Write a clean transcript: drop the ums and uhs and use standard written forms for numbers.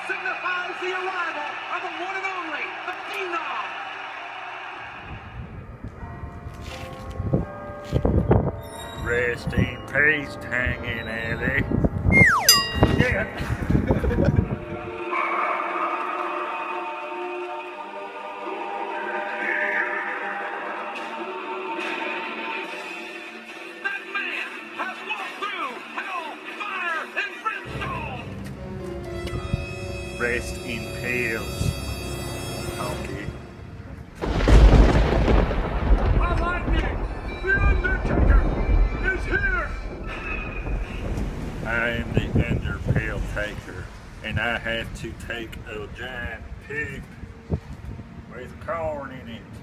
signifies the arrival of the one and only, the Phenom. Rest in peace, Tanging Alley. Yeah. That man has walked through hell, fire, and brimstone. Rest in peace, Honky. The lightning, the Undertaker, is here. I am the Underpilltaker, and I have to take a giant pig with corn in it.